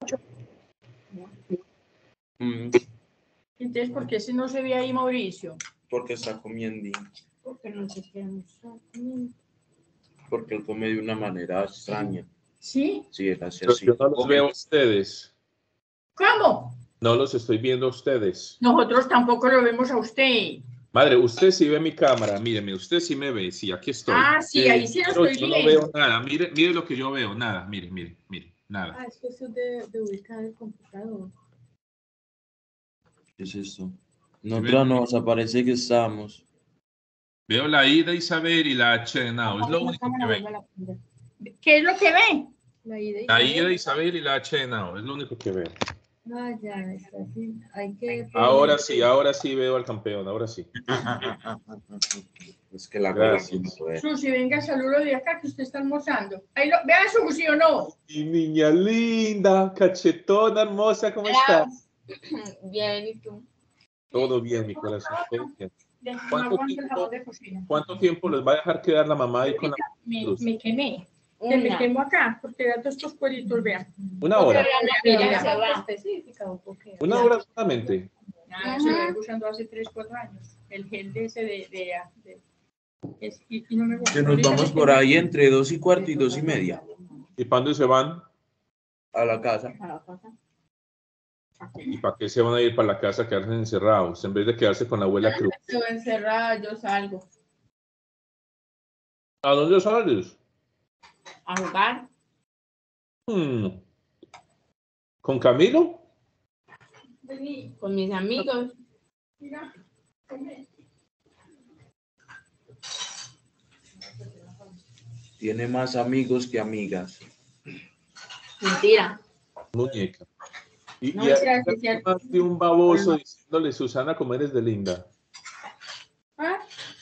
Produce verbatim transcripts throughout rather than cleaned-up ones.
Mm. Entonces, ¿por qué si no se ve ahí Mauricio? Porque está comiendo. Porque no sé qué está comiendo. Porque él come de una manera extraña. ¿Sí? Sí, él hace Pero así. yo no los veo a ustedes. ¿Cómo? No los estoy viendo a ustedes. Nosotros tampoco lo vemos a usted. Madre, usted sí ve mi cámara, míreme, usted sí me ve, sí, aquí estoy. Ah, sí, ahí sí lo Pero estoy yo viendo. no veo nada, mire, mire lo que yo veo, nada, mire, mire, mire, nada. Ah, es que eso es de, de ubicar el computador. ¿Qué es esto? ¿Sí Nosotros ven? nos aparece que estamos. Veo la I de Isabel y la H de Now, es lo único que veo. ¿Qué es lo que ve? La I de La I Isabel. de Isabel y la H de Now, es lo único que veo. Ah, ya, está así. Hay que... Ahora sí, ahora sí veo al campeón, ahora sí. Es que la gorra Gracias. sí no puede. Susi, venga, saludo de acá que usted está almorzando. Ahí lo, vea Susi o no. Y niña linda, cachetona, hermosa, ¿cómo está? Bien, ¿y tú? Todo bien, mi corazón, todo bien. De- no ¿Cuánto aguanto el tiempo? jabón de cocina. ¿Cuánto tiempo les va a dejar quedar la mamá ahí con la Me, luz? me quemé. Que me Una. quemo acá, porque da todos estos cueritos, vean. Una hora. Ella se va. Específica un poquito. Una hora solamente. Ah, se lo vengo usando hace tres, cuatro años. El gel de ese de... de, de- es- y, y no me gusta. Que nos Ahorita vamos me por quemé. ahí entre dos y cuarto y dos y media ¿Y para dónde se van? a la casa. A la casa. ¿Y para qué se van a ir para la casa a quedarse encerrados en vez de quedarse con la abuela Cruz? Estoy encerrada, yo salgo ¿A dónde sales? a jugar. Hmm. ¿Con Camilo? Vení, Con mis amigos. mira, come. Tiene más amigos que amigas. Mentira. Muñeca. Y, No, y gracias, hay cierto. más de un baboso diciéndole, Susana, cómo eres de linda. Ah,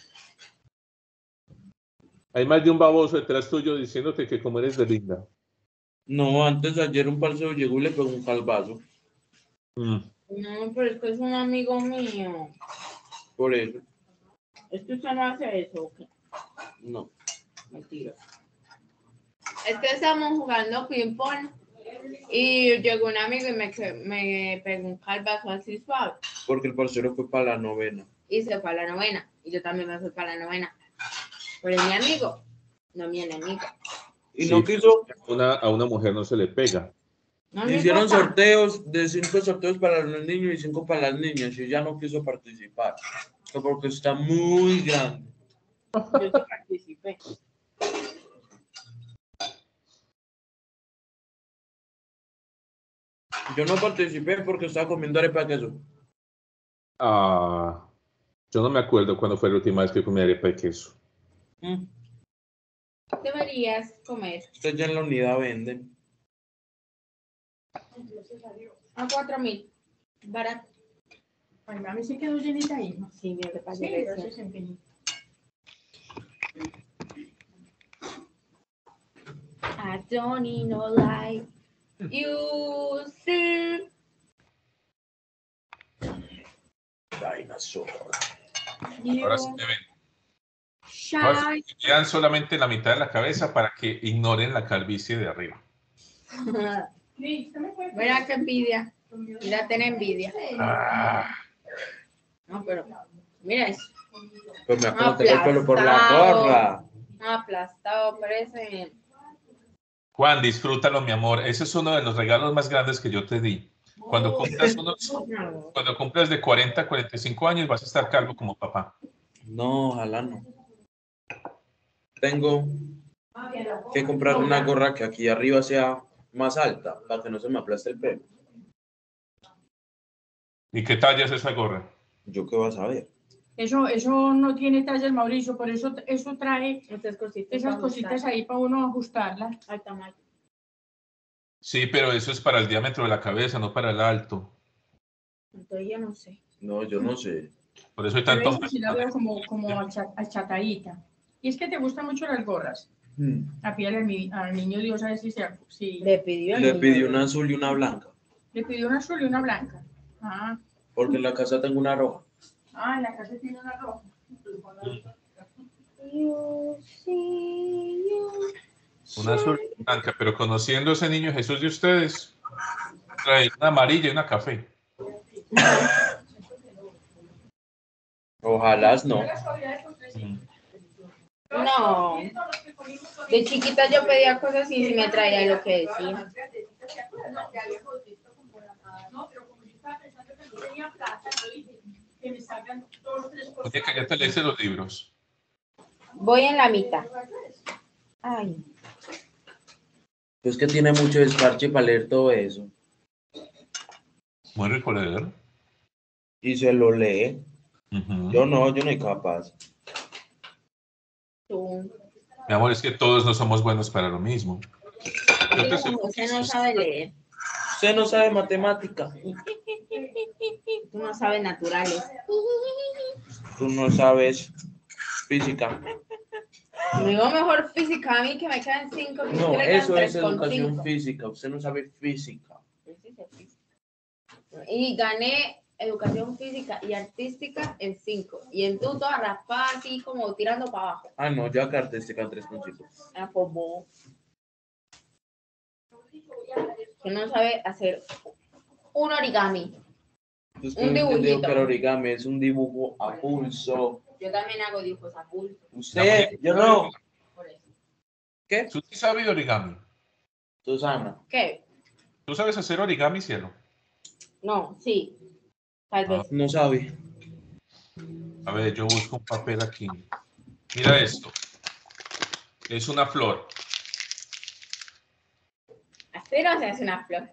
Hay más de un baboso detrás tuyo diciéndote que como eres de linda. No, antes ayer un parcero llegó y le pegó un calvazo. Mm. No, pero es que es un amigo mío. Por eso. ¿Es que usted no hace eso o qué? No. Mentira. Es que estamos jugando ping-pong y llegó un amigo y me, que- me pegó un calvazo así suave Porque el parcero fue para la novena. y se fue a la novena. Y yo también me fui para la novena. Pero es mi amigo, no mi enemigo. Y Sí, no quiso. Una, a una mujer no se le pega. No me Hicieron importa. sorteos de cinco sorteos para los niños y cinco para las niñas. Y ella no quiso participar. Que Porque está muy grande. Yo sí participé. Yo no participé porque estaba comiendo arepa de queso. Ah, yo no me acuerdo cuándo fue la última vez que comí arepa de queso. Mm. Deberías comer Ustedes ya en la unidad venden. a cuatro mil. Barato. ay, mami se quedó llenita ahí. Sí, mira que Sí, pasa. gracias, empeño. I don't need no light. You see. Dinosaur. You Ahora sí me ven. Ahora sí shine. me quedan solamente la mitad de la cabeza para que ignoren la calvicie de arriba. Sí, usted me puede- Mira qué envidia. Mira, ten envidia. Ah, No, pero mira eso. Pues me acabo de el pelo por la gorra. Aplastado, parece. Juan, disfrútalo, mi amor. Ese es uno de los regalos más grandes que yo te di. Cuando cumplas, unos, cuando cumplas de cuarenta a cuarenta y cinco años vas a estar calvo como papá. No, ojalá no. Tengo que comprar una gorra que aquí arriba sea más alta para que no se me aplaste el pelo. ¿Y qué talla es esa gorra? ¿Yo qué vas a ver? Eso, eso no tiene tallas, Mauricio, por eso eso trae Estas cositas. esas cositas ahí para uno ajustarlas. Al tamaño. Sí, pero eso es para el diámetro de la cabeza, no para el alto. Entonces yo no sé. No, yo no sé. Por eso hay Pero tanto. eso sí la veo como, como acha- achatadita. Y es que te gustan mucho las gorras. Hmm. A pídele al, ni- al niño Dios a ver si se si Le pidió. Le niño. pidió una azul y una blanca. le pidió una azul y una blanca. Ah, Porque en la casa tengo una roja. ah, en la casa tiene una roja. You see you Una azul blanca, pero conociendo a ese niño Jesús de ustedes, traer una amarilla y una café. Ojalá no. Mm. No. De chiquita yo pedía cosas y sí me traía lo que decía. Oye, que ya te leíste los libros. Voy en la mitad. Ay. Pues que tiene mucho desparche para leer todo eso. Muy rico leer. Y se lo lee. Ujú. Yo no, yo no soy capaz. Tú. Mi amor, es que todos no somos buenos para lo mismo. Yo te soy- Usted no sabe leer. Usted no sabe matemática. Tú no sabes naturales. Tú no sabes física. Me digo mejor física a mí que me quedan cinco. que No, usted le quedan eso es tres con educación cinco. física. Usted no sabe física. Yo sí sé física. Y gané educación física y artística en cinco. Y en tú toda raspada así como tirando para abajo. Ah, no, yo acá artística en tres con cinco. Ah, pues vos. Que no sabe hacer un origami. Pues Un que no entendió dibujito. que el origami es un dibujo a pulso. Yo también hago dibujos a pulso. Usted, yo no. Por eso. ¿Qué? ¿Tú sí sabes origami? Susana. ¿Qué? ¿Tú sabes hacer origami, cielo? No, sí. Tal vez. No sabe. A ver, yo busco un papel aquí. Mira esto. Es una flor. Así no se hace una flor.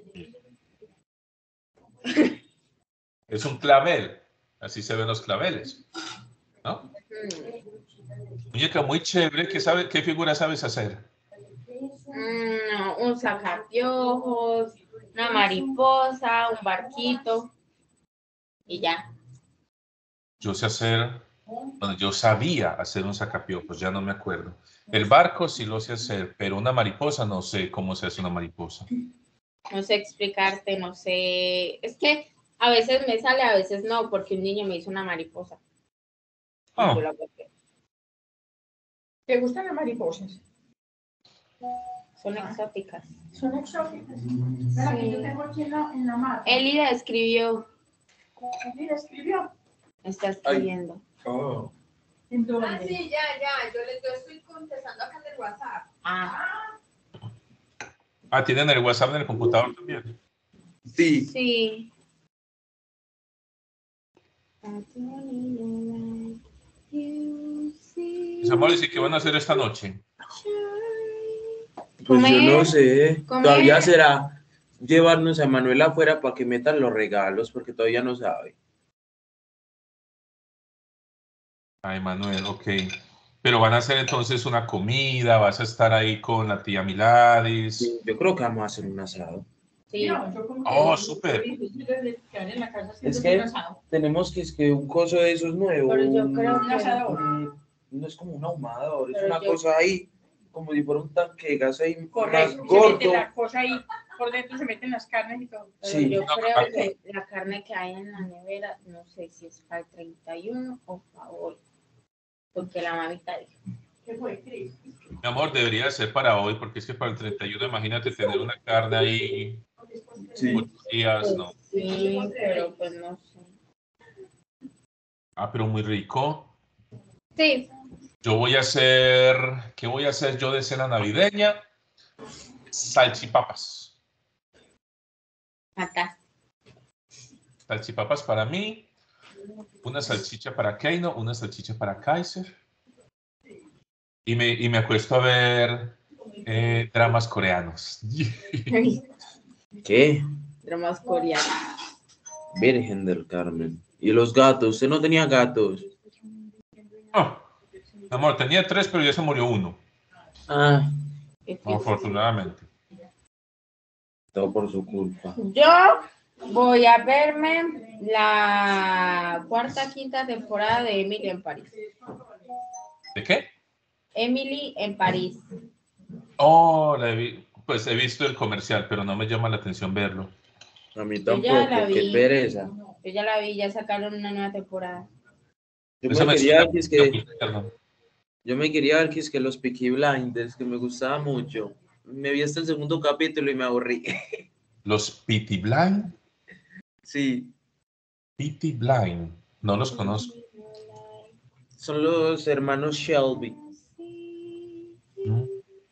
Es un clavel. Así se ven los claveles. ¿No? Mm. Muñeca muy chévere. ¿Qué, sabe, qué figura sabes hacer? Mm, un sacapiojos, una mariposa, un barquito y ya. Yo sé hacer, bueno, yo sabía hacer un sacapiojos, ya no me acuerdo. El barco sí lo sé hacer, pero una mariposa no sé cómo se hace una mariposa. No sé explicarte, no sé. Es que a veces me sale, a veces no, porque un niño me hizo una mariposa. Y Ah. yo la boté. ¿Te gustan las mariposas? Son exóticas. Son exóticas. La que yo tengo aquí en la, en la mano. Elida escribió, Mira, escribió. está escribiendo. Oh. ¿En dónde? Ah, sí, ya, ya. Yo le yo estoy contestando acá en el WhatsApp. Ah, Ah, ¿tienen el WhatsApp en el computador también? Sí. sí. Mis amores, ¿y qué van a hacer esta noche? Pues yo no Comer, sé. comer. Todavía será llevarnos a Manuel afuera para que metan los regalos, porque todavía no sabe. Ay, Manuel, ok. Pero van a hacer entonces una comida, vas a estar ahí con la tía Miladis. Yo creo que vamos a hacer un asado. Sí. No, yo como que- Oh, súper. yo difícil de quedar en la casa haciendo Es que un asado. tenemos que, es que un coso de esos nuevos. Pero yo creo Un que asador. un- no es como un ahumador, es Pero una yo- cosa ahí, como si fuera un tanque de gas ahí Correcto. más Se mete gordo. la cosa ahí, por dentro se meten las carnes y todo. Pero Sí. yo No, creo ah. que la carne que hay en la nevera, no sé si es para el treinta y uno o para hoy. Porque la mamita dijo. ¿Qué fue, Cris? Mi amor, debería ser para hoy, porque es que para el treinta y uno, imagínate tener una carne ahí Sí. ocho días, ¿no? Sí, pero pues no sé. Ah, pero muy rico. Sí, Yo voy a hacer, ¿qué voy a hacer yo de cena navideña? Salchipapas. acá. Salchipapas para mí, una salchicha para Keino, una salchicha para Kaiser. Y me, y me acuesto a ver eh, dramas coreanos. ¿Qué? Dramas coreanos. Virgen del Carmen. ¿Y los gatos? ¿Usted no tenía gatos? Oh, amor, tenía tres, pero ya se murió uno, Ah, Qué triste. afortunadamente. todo por su culpa. Yo voy a verme la cuarta, quinta temporada de Emily en París. ¿De qué? Emily en París. Oh, la he vi- pues he visto el comercial, pero no me llama la atención verlo. A mí Yo ya la tampoco, qué vi. pereza. Yo ya la vi, ya sacaron una nueva temporada. Yo Esa me me quería suena- ver que es que, yo me quería ver que es que los Peaky Blinders, que me gustaba mucho. Me vi hasta el segundo capítulo y me aburrí. Los Peaky Blind. Sí, Peaky Blind. No los conozco. son los hermanos Shelby. ¿Mm?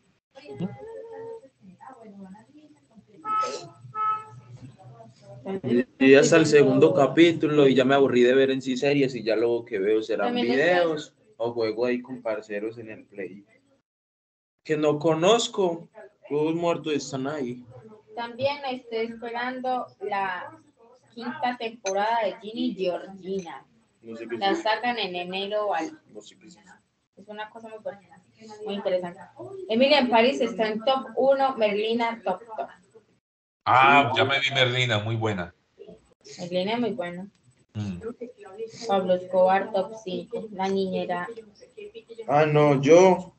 Y hasta el segundo capítulo y ya me aburrí de ver en sí series y ya lo que veo serán También videos o juego ahí con parceros en el Play. Que no conozco. Todos muertos están ahí. También estoy esperando la quinta temporada de Ginny y Georgina. No sé qué es La eso. sacan en enero o algo. No sé qué es eso. Es una cosa muy buena, muy interesante. Emily en París está en top uno, Merlina top dos. Ah, ya me vi Merlina, muy buena. Merlina es muy buena. Mm. Pablo Escobar top cinco, La Niñera. Ah, no, yo.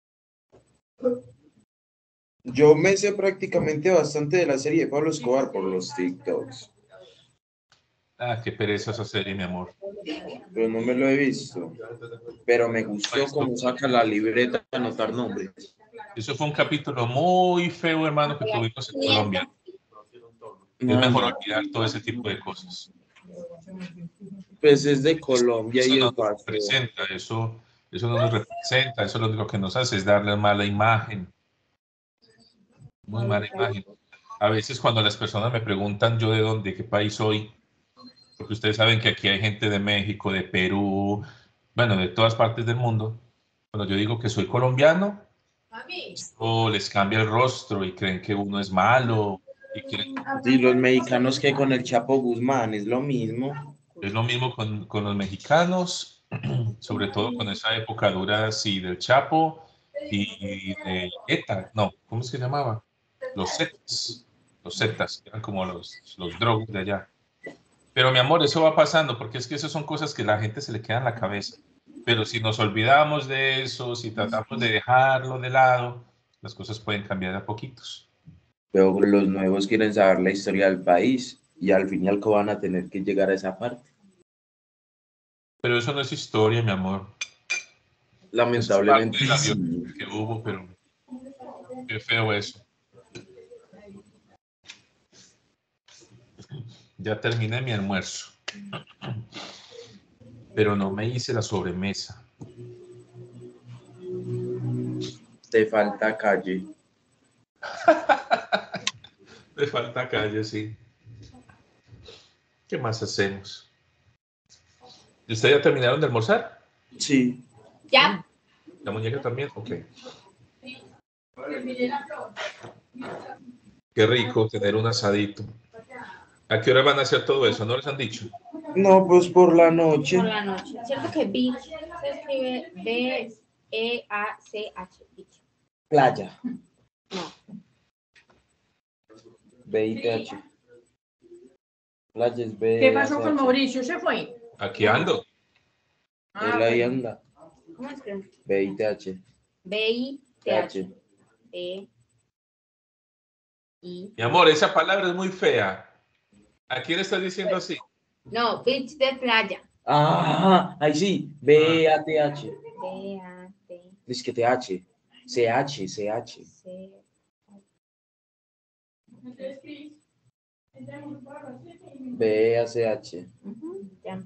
Yo me sé prácticamente bastante de la serie de Pablo Escobar por los TikToks, Ah, qué pereza esa serie, mi amor. pero no me lo he visto. Pero me gustó Pues, cómo saca la libreta a anotar nombres. eso fue un capítulo muy feo, hermano, que tuvimos en Colombia. Es mejor Mano, olvidar todo ese tipo de cosas. pues es de Colombia Eso y no es nos fácil. representa, eso, eso no nos representa, eso lo único que nos hace es darle mala imagen, muy mala imagen. A veces cuando las personas me preguntan yo de dónde, qué país soy, porque ustedes saben que aquí hay gente de México, de Perú, bueno, de todas partes del mundo. Cuando yo digo que soy colombiano, o les cambia el rostro y creen que uno es malo y quieren. Y los mexicanos que con el Chapo Guzmán es lo mismo. Es lo mismo con, con los mexicanos, sobre todo con esa época dura así del Chapo y de ETA, no, ¿cómo se llamaba? Los Zetas, los Zetas, que eran como los, los drogos de allá. Pero mi amor, eso va pasando, porque es que esas son cosas que la gente se le queda en la cabeza. Pero si nos olvidamos de eso, si tratamos de dejarlo de lado, las cosas pueden cambiar a poquitos. Pero los nuevos quieren saber la historia del país y al fin y al cabo van a tener que llegar a esa parte. Pero eso no es historia, mi amor. Eso es parte Lamentablemente de la sí. violencia que hubo, pero qué feo eso. Ya terminé mi almuerzo, pero no me hice la sobremesa. Te falta calle. Me falta calle, sí. ¿Qué más hacemos? ¿Y ustedes ya terminaron de almorzar? Sí. Ya, ¿La muñeca también? Ok. Qué rico tener un asadito. ¿A qué hora van a hacer todo eso? ¿No les han dicho? No, pues por la noche. por la noche. ¿Cierto que beach se escribe B E A C H? Beach. Playa. No. B I T H. Playa es B. ¿Qué pasó con Mauricio? ¿Se fue? Aquí ando. Ah, Él ahí bueno. anda. ¿Cómo es que? B I T H. B I T H. H. B I. Mi amor, esa palabra es muy fea. ¿A quién estás diciendo así? No, beach de playa. Ah, ahí sí. B A T H. B A T Dice que T H. C H, C H. C. B A C H. Ujú, ya.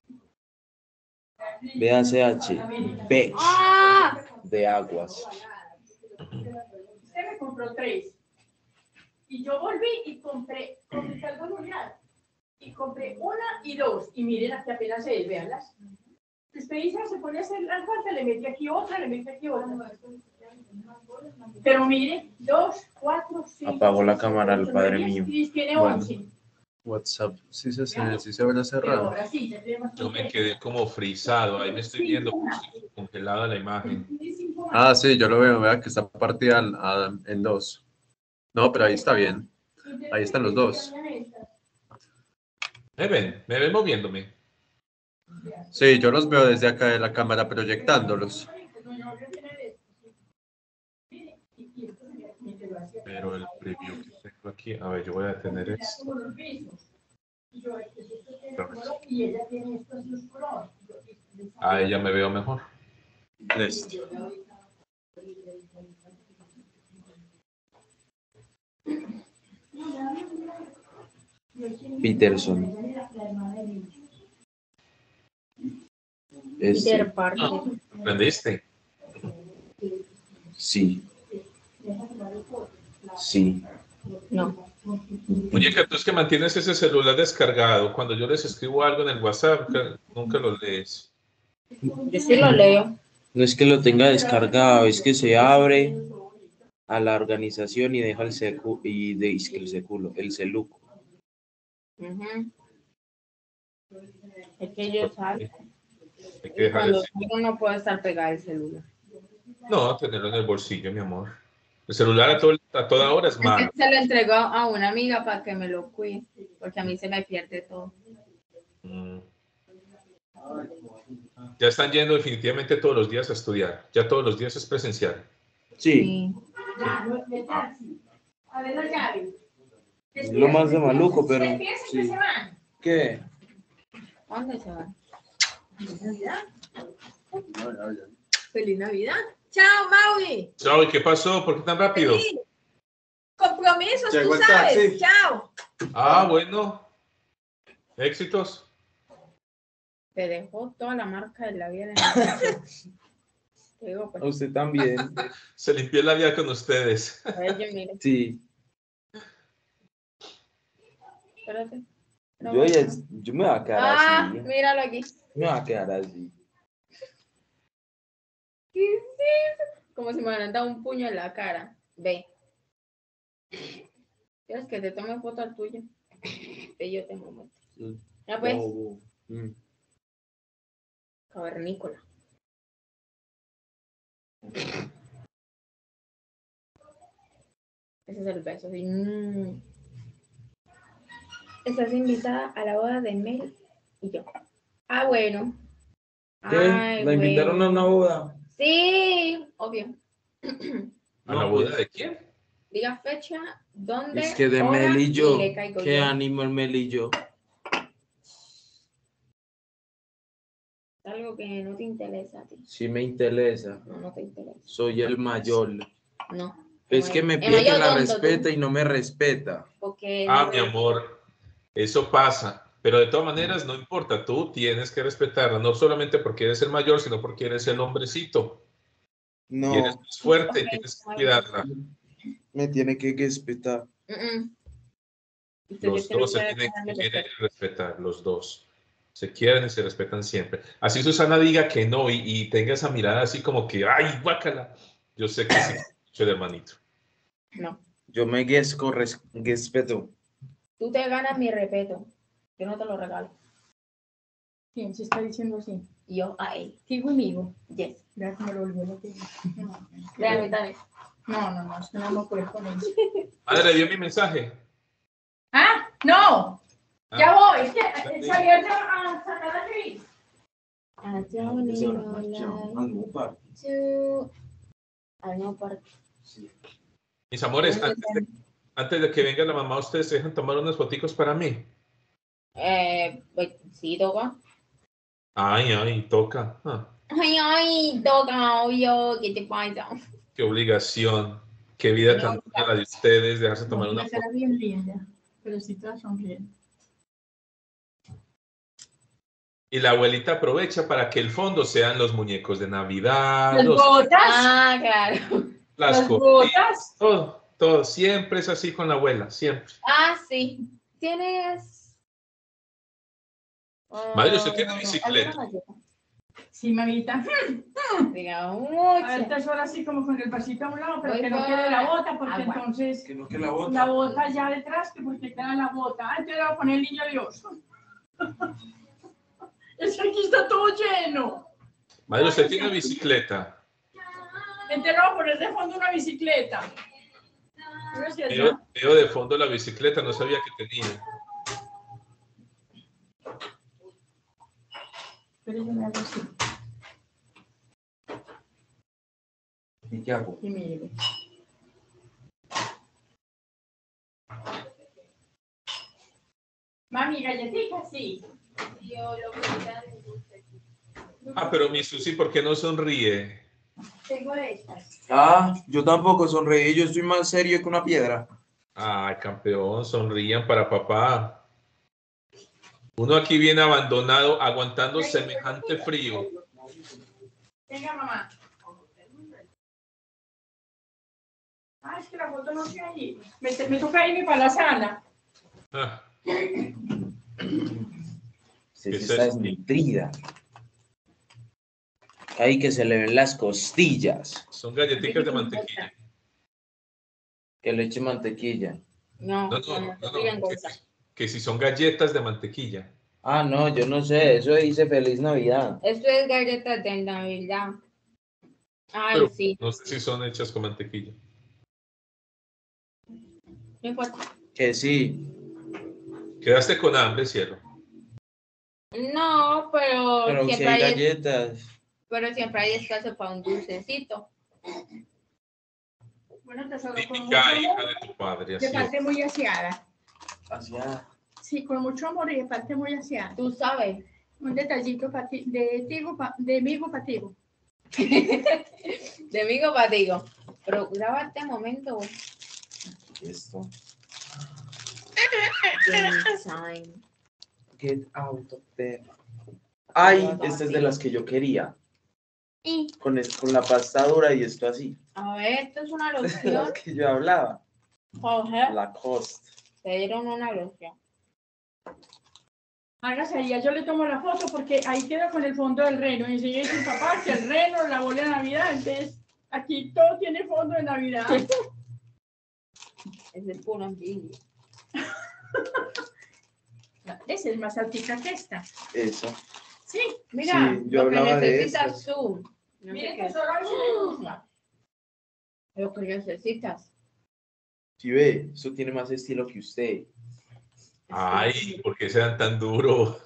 B A C H. Beach. ¡Ah! De aguas. Usted me compró tres. Y yo volví y compré, compré algo mundial. Y compré una y dos. Y miren, aquí apenas se ven, véanlas. Usted dice, se pone a hacer la cuarta, le mete aquí otra, le mete aquí otra. Pero mire, dos, cuatro, cinco. Apagó la seis, cámara siete, el ocho, padre nueve, mío. diez, tiene Bueno. once. WhatsApp, sí se, se, sí se habrá Pero cerrado. ahora sí, ya tenemos Yo me tres. quedé como frisado. Ahí me estoy viendo como si congelada la imagen. Ah, sí, yo lo veo, vea que está partida al- a- en dos. No, pero ahí está bien. Ahí están los dos. ¿Me ven? ¿Me ven moviéndome? Sí, yo los veo desde acá de la cámara proyectándolos. Pero el preview que tengo aquí, a ver, yo voy a tener esto. Ah, ya me veo mejor. Listo. Peterson. Este, Peter Parker. ¿Aprendiste? sí. Sí. No. Muñeca, tú es que mantienes ese celular descargado. Cuando yo les escribo algo en el WhatsApp, que nunca lo lees. Yo sí lo leo. No es que lo tenga descargado, es que se abre a la organización y deja el secu y de es que el seculo, el celuco. Ujú. Es que yo salgo. Hay que Y dejar cuando el- salgo no puedo estar pegada al celular. No, tenerlo en el bolsillo, mi amor. El celular a, todo- a toda hora es Es malo. que se lo entregó a una amiga para que me lo cuide, porque a mí se me pierde todo. Mm. Ya están yendo definitivamente todos los días a estudiar. Ya todos los días es presencial. Sí, A ver la llave. es lo más de maluco, pero ¿Ustedes piensan que sí. se van? ¿Qué? ¿Dónde se van? ¿Feliz Navidad? ¡Feliz Navidad! ¡Chao, Maui! Chao, ¿y qué pasó? ¿Por qué tan rápido? ¡Feliz! Compromisos, Llegó tú el sabes. taxi. ¡Chao! Ah, bueno. Éxitos. Te dejó toda la marca de la vida en el Te digo, pues, A usted también. Se limpió la vida con ustedes. a ver, yo miro. Sí. Espérate. No, Yo, ya, no. yo me voy a quedar Ah, así. míralo aquí. Me voy a quedar así. ¿Qué es eso? Como si me hubieran dado un puño en la cara. Ve. ¿Quieres que te tome foto al tuyo? Ve, yo te muestro. Sí. Ya pues, Oh, mm. cavernícola. Ese es el beso. Así. Mm. Estás invitada a la boda de Mel y yo. Ah, bueno. ¿Qué? Ay, ¿La invitaron a bueno. una boda? Sí, obvio. ¿A la No, boda pues. de quién? Diga fecha, dónde, Es que de hora, Mel y yo. le caigo ¿Qué yo. ánimo el Mel y yo? Algo que no te interesa a ti. Sí me interesa. No, no te interesa. Soy el mayor. No. Es que me Es pide que mayor la tonto, respeta tú. y no me respeta. Porque Ah, no mi me- amor. Eso pasa. Pero de todas maneras, no importa. Tú tienes que respetarla. No solamente porque eres el mayor, sino porque eres el hombrecito. Y eres No, más fuerte y Ok, tienes que está cuidarla. me tiene que respetar. Mm, mm. Usted Los tiene dos se que tienen, darle se tienen respeto. que respetar, los dos. Se quieren y se respetan siempre. Así Susana diga que no y, y tenga esa mirada así como que, ¡ay, guácala! Yo sé que sí, soy el hermanito. No. Yo me gesco, res- respeto. Tú te ganas mi respeto. Yo no te lo regalo. ¿Quién se está diciendo así? Y yo a él. ¿Qué conmigo? Yes. Ya que me lo volvió a decir. No, Déjame también. no, no, no, es que no me acuerdo con él. Madre, ¿le dio mi mensaje? ¡Ah! ¡No! Ah, Ya voy, es que eh, salí a a sacar a Cris. I don't need no life to... I know part- mis amores, antes de, antes de que venga la mamá, ¿ustedes dejan tomar unas foticos para mí? Eh, pues sí, toca. Ay, ay, toca. Ah, Ay, ay, toca, obvio, ¿qué te pasa? qué obligación. Qué vida tan dura la de ustedes, dejarse tomar una Una foto. cara bien linda, pero sí todas sonriendo. Y la abuelita aprovecha para que el fondo sean los muñecos de Navidad, Las los- botas, Ah, claro. las las copitas, botas. todo, todo. Siempre es así con la abuela, siempre. Ah, sí. Tienes... Madre, ¿usted tiene ah, bicicleta? ¿alguna galleta? Sí, mamita. Digamos, A muchas. estas horas sí como con el vasito a un lado, pero Voy que no por quede la bota, porque agua. entonces Que no que la bota. la bota ya detrás, que porque queda la bota. Ah, entonces le voy a poner el niño Dios. Es que aquí está todo lleno. Madre, ¿usted tiene bicicleta? Entonces le voy a poner de fondo una bicicleta. Gracias, Veo, ya. veo de fondo la bicicleta, no sabía que tenía. Pero yo me hago así. ¿Y qué hago? Y mire. Mami, galletitas, sí. Yo lo que Ah, pero mi Susi, ¿por qué no sonríe? Tengo estas. Ah, yo tampoco sonreí. Yo estoy más serio que una piedra. Ay, campeón, sonrían para papá. Uno aquí viene abandonado, aguantando semejante frío. Venga, mamá. Ah, es que la foto no se ahí. Me, me toca irme para la sala. Ah, Se ¿Qué es está eso? desnutrida. Ahí que se le ven las costillas. son galletitas de mantequilla. Que le eche mantequilla. No, No, no, no, no, no, te no, gorda. que, que si son galletas de mantequilla. Ah, no, yo no sé. Eso dice Feliz Navidad. Esto es galletas de Navidad. Ay, Pero sí. no sé si son hechas con mantequilla. No importa. Que sí. Quedaste con hambre, cielo. No, pero, Pero si siempre hay hay, galletas. pero siempre hay espacio para un dulcecito. Bueno, tesoro, con Típica mucho hija amor, de tu padre, de así es. parte muy aseada. Hacia. Sí, con mucho amor y de parte muy aseada. Tú sabes. Un detallito pa ti, de tigo, pa, de migo para tigo. De amigo para digo. Pero grábate un momento. Esto. Time. Get out of there. Ay, esta es de las que yo quería. Y, Con, es- con la pasta dura y esto así. a ver, esto es una De loción. las que yo hablaba. Jorge, La cost. te dieron una loción. Hágase ahí, yo le tomo la foto porque ahí queda con el fondo del reno. Y si yo dice papá que el reno, la bola de Navidad, entonces aquí todo tiene fondo de Navidad. Es el puro envidia. Esa es más altica que esta. Eso. Sí, Mira, Sí, yo lo que hablaba de necesitas estas. tú. No sé miren qué que es. solo a mí me gusta. Lo que necesitas. Si ve, eso tiene más estilo que usted. Ay, ¿por qué se dan tan duro?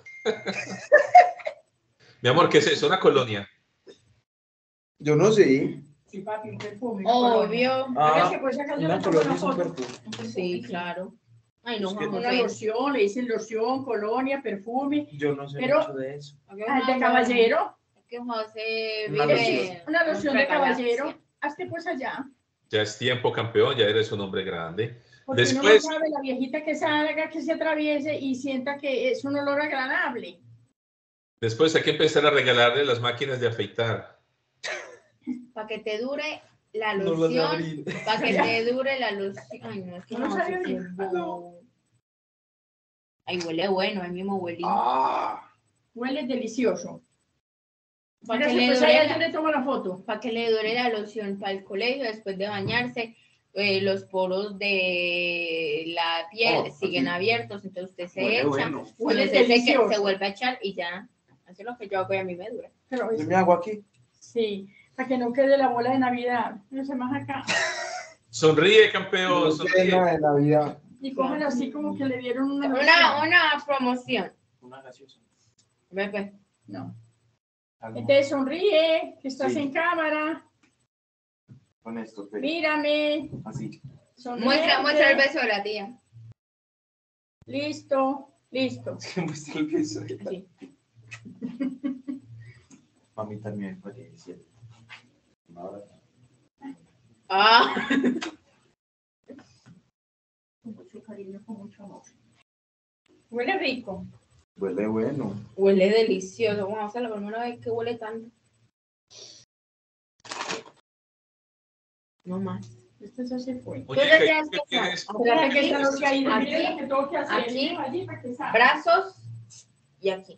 Mi amor, ¿qué es eso? ¿Una colonia? Yo no sé. Sí, papi, un perfume. una colonia. Obvio. Ah, Hágase, pues, acá yo una le tomo la colonia es un foto. perfume. Sí, claro. Ay, no, Es que- vamos Una loción, le dicen loción, colonia, perfume. Yo no sé Pero- mucho de eso. Ah, de caballero. Es que José Una vive. Una en loción de otra caballero. galaxia. Hazte pues allá. Ya es tiempo, campeón, ya eres un hombre grande. Porque uno no Después, sabe la viejita que salga, que se atraviese y sienta que es un olor agradable. después hay que empezar a regalarle las máquinas de afeitar. Para que te dure la No las loción. abrí. Para que te dure la loción. Ay, no, es que No no, lo sabía sé si abrir. es bueno. Ay, huele bueno, el mismo huele. Ah, Huele delicioso. Para que, Hágase, le pues dure allá yo la, le tomo la foto. pa' que le dure la loción para el colegio después de bañarse. Eh, los poros de la piel Oh, siguen así. abiertos, entonces usted se Huele echa, bueno. Huele cuando se seque, delicioso. se vuelve a echar y ya. Así es lo que yo hago y a mí me dura. Pero yo me hago aquí. sí, para que no quede la bola de Navidad. No se más acá. Sonríe, campeón, sonríe. de Navidad. Y cogen así como que le dieron una. Una, una promoción. Una gaseosa. Ve, ve. No. Algo Entonces sonríe, que estás Sí. en cámara. con esto, pero Mírame. así. Sonríe. Muestra, muestra el beso de la tía. Listo, listo. Que muestra el beso. Así. A mí también parece. Ahora. Ah, Con mucho cariño, con mucho amor. Huele rico. Huele bueno. huele delicioso. Vamos a hacer la primera vez que huele tanto. No más. Este ya se fue. Oye, ¿Tú qué ¿qué, tienes qué que tienes? hacer? Espérate que Aquí, esta no se ha ido. aquí, Mira lo que tengo que hacer. aquí, Mira allí para que salga. brazos y aquí.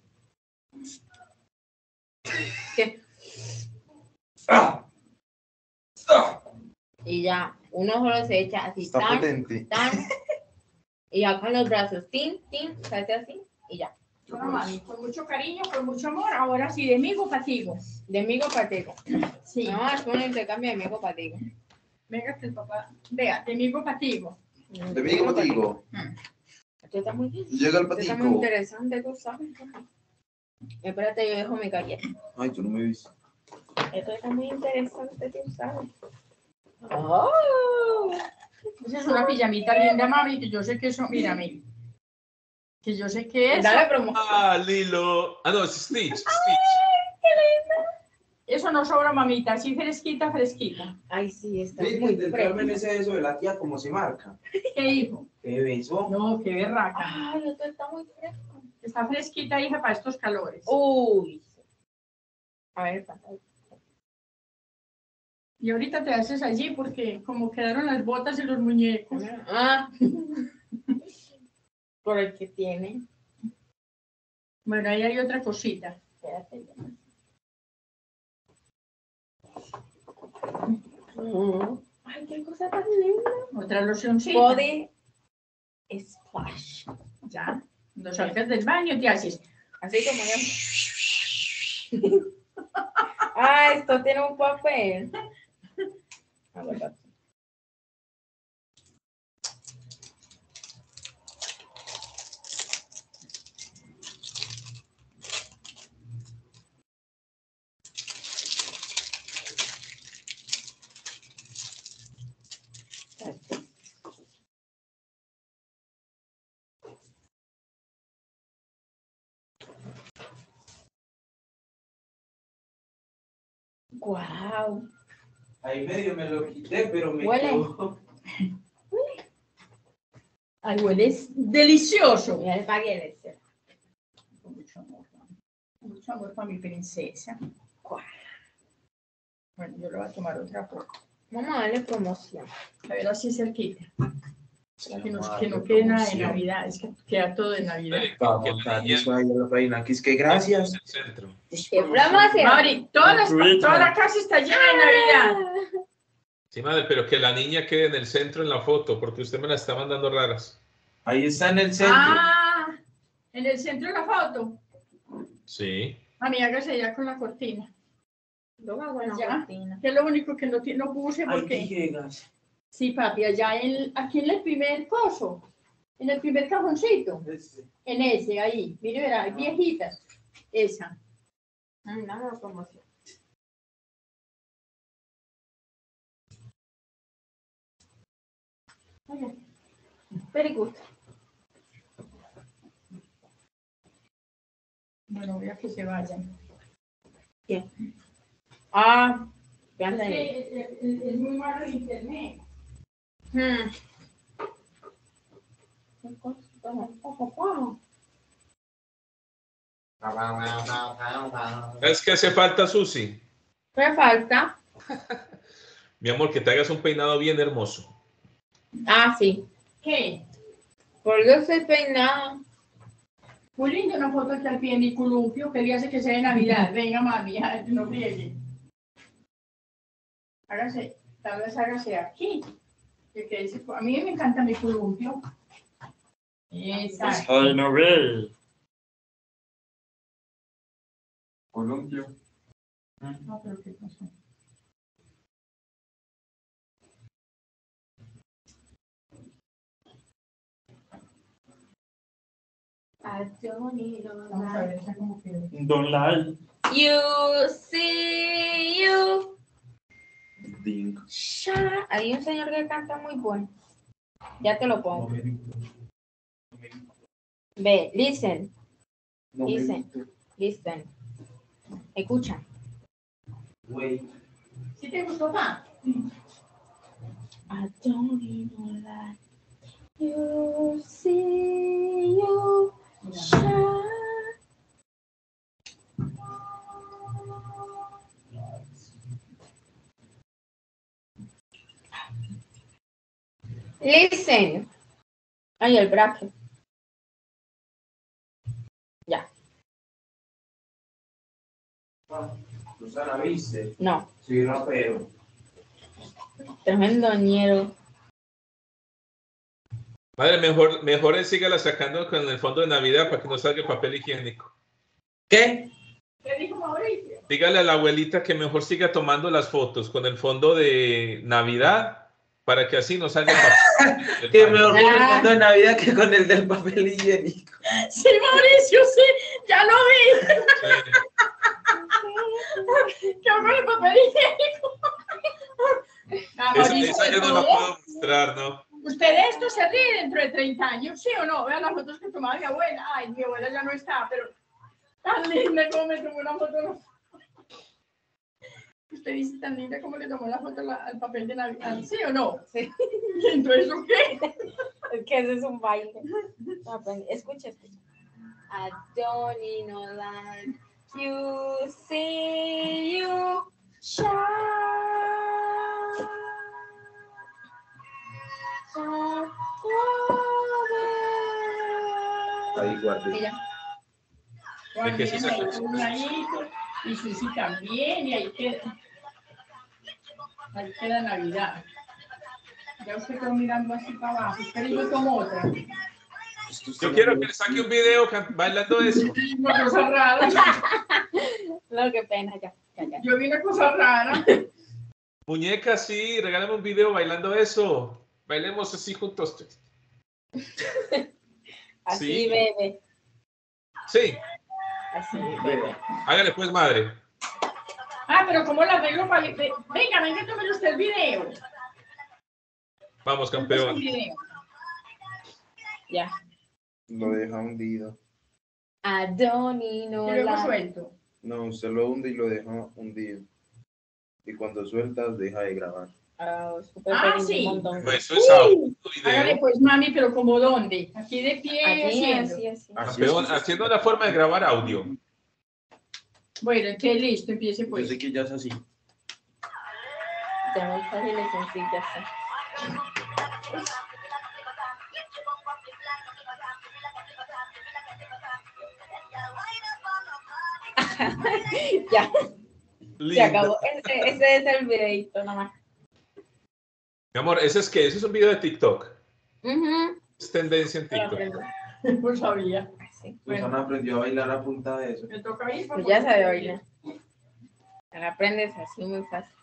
¿Qué? ¡Ah! ¡Ah! Y ya, uno solo se echa así, Está tan, potente. tan, y ya con los brazos, tin, tin, se hace así, y ya. Bueno, mami, con mucho cariño, con mucho amor. Ahora sí, de migo patigo. De amigo patigo. Sí. No, es un intercambio de amigo patigo. Venga, que el papá. Vea, de migo patigo. De mí como te digo. Esto está muy, Llega el esto está muy patico. interesante, tú sabes. Espérate, yo dejo mi galleta. Ay, tú no me viste. Esto está muy interesante, tú sabes. Oh. Esa es una pijamita linda, mami, que yo sé que eso, mírame. Que yo sé que es. Dale promoción. Ah, Lilo. Ah, no, es Stitch. Stitch. Eso no sobra, mamita, así fresquita, fresquita. Ay, sí, está Sí, muy del fresca. Carmen ese eso de la tía como se marca. ¿Qué hijo? ¿Qué beso? No, qué berraca. Ay, esto está muy fresco. Está fresquita, hija, para estos calores. Uy. A ver, pasa. Y ahorita te haces allí porque como quedaron las botas y los muñecos. Ah. Por el que tiene. Bueno, ahí hay otra cosita. Espérate, ya. Mm. Ay, qué cosa tan linda. Otra locioncita. Body Splash. Ya. Cuando salgas del baño te haces. Así como ya. Ah, esto tiene un papel. A ver, wow. Ahí medio me lo quité, pero me Huele. quedó. Ay, hueles delicioso. Mira el paquete. Con mucho amor. Con mucho amor para mi princesa. Bueno, yo le voy a tomar otra foto. Vamos a darle promoción. A ver, así cerquita. Para que, nos, que no quede nada de Navidad. Es que queda todo de Navidad. Vamos, Carlos, ahí a la reina. Aquí es que gracias. El centro. ¿Qué promoción? Mari, toda la, toda la casa está llena de Navidad. Sí, madre, pero que la niña quede en el centro en la foto, porque usted me la está mandando raras. Ahí está en el centro. Ah, en el centro de la foto. Sí. Mami, hágase ya con la cortina. Toma buena Ya. cortina. Que es lo único que no, ti- no puse Ay, porque... llegas. Sí, papi, allá en, aquí en el primer coso, en el primer cajoncito, en ese, ahí, mire, verá, hay viejitas, esa. Mm, dame la promoción. Very good. Bueno, voy a que se vayan. Ah, Es, ya sé. que es, es- es muy malo el internet. Hmm. ¿Sabes qué hace falta, Susi? ¿Qué falta? Mi amor, que te hagas un peinado bien hermoso. Ah, sí. ¿Qué? Porque yo soy peinada. Muy lindo una foto aquí al pie de mi columpio, que le hace que sea de Navidad. Venga, mami, ya, no friegue. Hágase, tal vez hágase aquí. Que quede ese- a mí me encanta mi columpio. Exacto. Ay, no ve. Columpio. No, pero ¿qué pasó? Vamos a ver, esa como que... Don Lai. You see you. Ding. Sha- Hay un señor que canta muy bueno. Ya te lo pongo. Ve, listen, No me Dice. gusta. listen. Escucha. Wait. ¿Sí te gustó, pa? I don't even like you see you shine. Listen. Ay, el bracket. Ya, ¿Tú se la viste? no. Sí, rapero. Tremendo ñero. Madre, mejor, mejor es sígala sacando con el fondo de Navidad para que no salga el papel higiénico. ¿Qué? ¿Qué dijo Mauricio? Dígale a la abuelita que mejor siga tomando las fotos con el fondo de Navidad para que así no salga el papel. del Que baño. mejor con el fondo de Navidad que con el del papel higiénico. Sí, Mauricio, sí, ya lo vi. Sí. ¿Qué hago con el papel higiénico? Ah, Esa, Mauricio, esa ¿de yo no la todo? puedo mostrar, ¿no? ¿Usted de esto se ríe dentro de treinta años? ¿Sí o no? Vean las fotos que tomaba mi abuela. Ay, mi abuela ya no está, pero tan linda como me tomó una foto. Usted dice tan linda como le tomó la foto a la- al papel de Navidad, ¿sí o no? Sí. ¿Y entonces eso qué? Es que ese es un baile. Aprende. Escucha, escucha. I don't need no light. You see you shine. Shine Ahí guardé. Y ya. ¿De qué es esa Ahí canción? un ladito, y Susi también, y ahí queda. Ahí queda Navidad. Ya usted quedó mirando así para abajo. Espera, yo tomo otra. Yo quiero que le saque un video can- bailando eso. Una cosa rara. No, qué pena, ya. ya, ya. Yo vi una cosa rara. Muñeca, sí, regálame un video bailando eso. Bailemos así juntos. Así, Sí. bebé. Sí, Así, bebé. hágale pues, madre. Ah, pero ¿cómo la arreglo para...? Venga, venga, tómele usted el video. Vamos, El campeón. video. Ya. Lo deja hundido. I don't need no Y luego light. suelto. No, usted lo hunde y lo deja hundido. Y cuando sueltas, deja de grabar. Ah, súper Ah, feliz, sí. un montón. Pues eso es audio, Hágale video. pues, mami, pero ¿como dónde? Aquí de pie Así, haciendo. así, así. Campeón, haciendo la forma de grabar audio. Bueno, entonces listo, empiece Yo pues. sé que ya es así. Ya muy fácil y sencillo, ya está. Ya, se Linda. acabó. Ese, ese es el videito nomás. Mi amor, ese es que ese es un video de TikTok. Ujú. Es tendencia en Pero TikTok. aprendí. No sabía. Sí. Susana aprendió a bailar a punta de eso. Me toca ir. Pues ya sabe bailar. Ahora aprendes así muy fácil.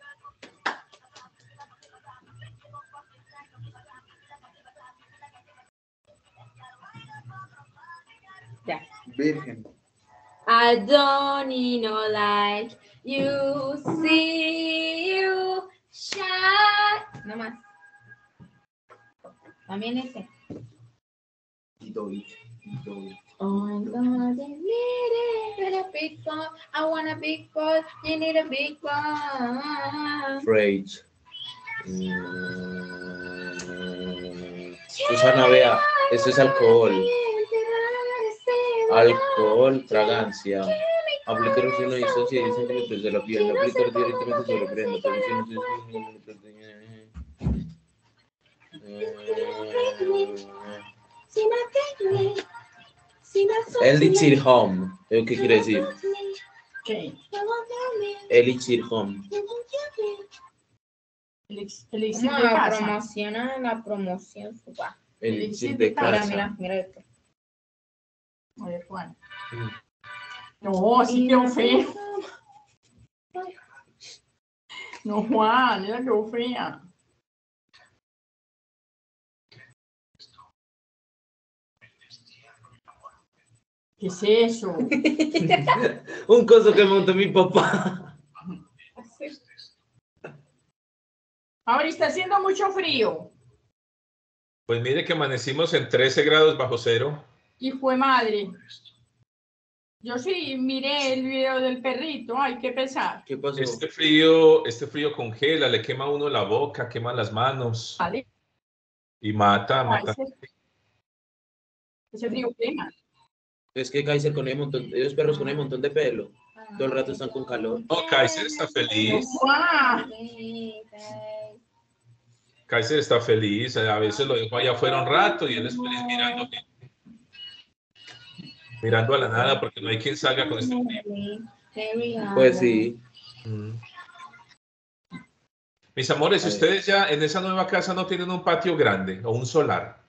Ya. Virgen. I don't need no light. You see you shine. No más. También ese. Y doy, y doy. Oh, I'm gonna need it. Need a big one. I want a big one. You need a big one. Rage. Mm. Susana, vea, esto es alcohol. Alcohol, fragancia. Aplicar una distancia de diez centímetros de la piel. Aplicar directamente sobre prenda. Posición de diez milímetros de... Elixir Home. ¿Qué quiere decir? ¿Qué? Elixir Home. El ex- el elixir Vamos de a casa. promocionar la promoción. Supa. Elixir de Mira, casa. mira, mira esto. A ver, Juan. No, sí quedó feo. No, Juan, ella quedó fea. ¿Qué es eso? Un coso que montó mi papá. Ahora está haciendo mucho frío. Pues mire que amanecimos en trece grados bajo cero. Y fue madre. Yo sí miré el video del perrito. Ay, qué pesar. ¿Qué pasó? Este frío, este frío congela, le quema a uno la boca, quema las manos Vale. y mata, Ay, mata. ese, ese frío quema. Es que Kaiser con el montón, ellos perros con el montón de pelo. Todo el rato están con calor. No, Kaiser está feliz. ¡Guau! Kaiser está feliz. A veces lo dejo allá afuera un rato y él es feliz mirando, mirando a la nada porque no hay quien salga con este frío. Pues sí. Mm. Mis amores, si ustedes ya en esa nueva casa no tienen un patio grande o un solar,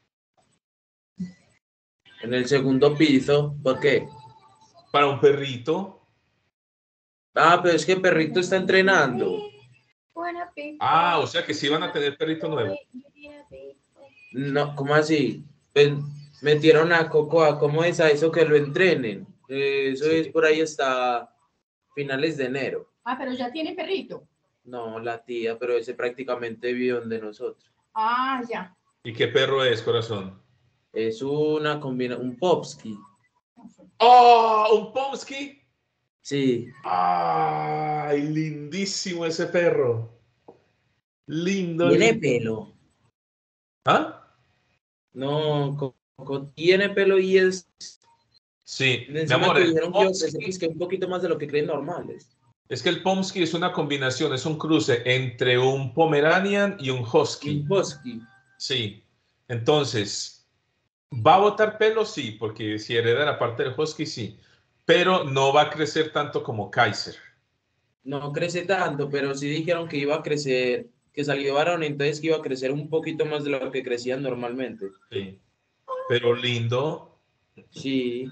En el segundo piso, ¿por qué? para un perrito. Ah, pero es que el perrito está entrenando. Ah, o sea que sí van a tener perrito nuevo. No, ¿cómo así? Pues metieron a Coco a, ¿cómo es a eso que lo entrenen? Eh, eso Sí. es por ahí hasta finales de enero. Ah, pero ya tiene perrito. No, la tía, pero ese prácticamente vive donde nosotros. Ah, ya. ¿Y qué perro es, corazón? Es una combina, un Popsky. ¡Oh! ¿Un Pomsky? Sí. ¡Ay, lindísimo ese perro! Lindo, Tiene lindo. pelo. ¿Ah? No, Coco tiene pelo y es... Sí, mi Encima amor, que el dijeron que iba a crecer Pomsky, pues, que un poquito más de lo que creen normales. es que el Pomsky es una combinación, es un cruce entre un Pomeranian y un Y Husky. un husky. Sí, entonces, ¿va a botar pelo? Sí, porque si hereda la parte del Husky, sí, pero no va a crecer tanto como Kaiser. No crece tanto, pero sí dijeron que iba a crecer, que salió varón, entonces que iba a crecer un poquito más de lo que crecían normalmente. Sí, pero lindo. Sí.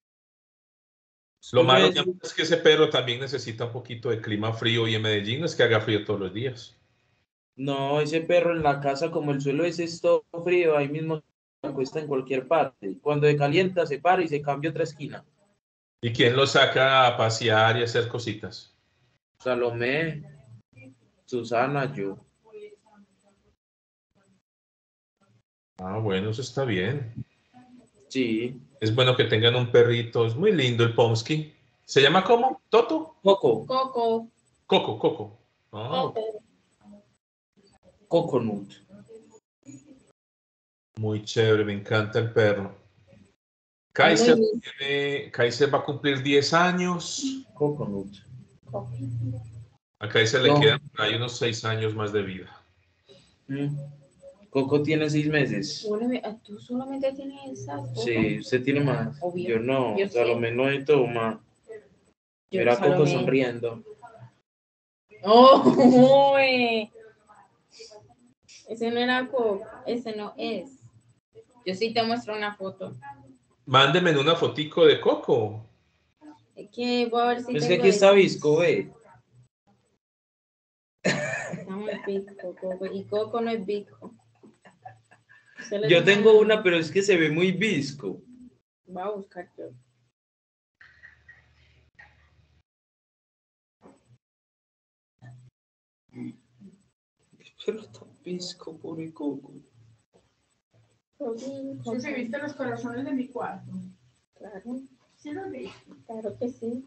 Lo malo, Entonces, mi amor, es que ese perro también necesita un poquito de clima frío y en Medellín no es que haga frío todos los días. no, ese perro en la casa, como el suelo es todo frío, ahí mismo se acuesta en cualquier parte. Cuando se calienta, se para y se cambia a otra esquina. ¿Y quién lo saca a pasear y a hacer cositas? Salomé, Susana, yo. Ah, bueno, eso está bien. Sí. Es bueno que tengan un perrito. Es muy lindo el Pomsky. ¿Se llama cómo? ¿Toto? Coco, Coco. Coco, Coco. Ah, Coco. Coconut. muy chévere, me encanta el perro. Es muy Kaiser, lindo. tiene- Kaiser va a cumplir diez años. Coconut. A Kaiser le No. quedan por ahí unos seis años más de vida. Mm. Coco tiene seis meses. Solamente- ¿Tú solamente tienes esas cosas? Sí, usted tiene más. Obvio. Yo no. Yo sí. Salomé no de toma. Yo Mira a Coco Salomé. sonriendo. ¡Oh! uy. Ese no era Coco. Ese no es. Yo sí te muestro una foto. Mándeme una fotico de Coco. Es que voy a ver si Es que tengo aquí está ese. Visco, ve. Está muy pico, Coco. Y Coco no es bico. Se le Yo da tengo una- una, pero es que se ve muy visco. Voy a buscar yo. Pero está visco, pobre Coco. ¿Sí se viste los corazones de mi cuarto? Claro, ¿Sí los vi? claro que sí.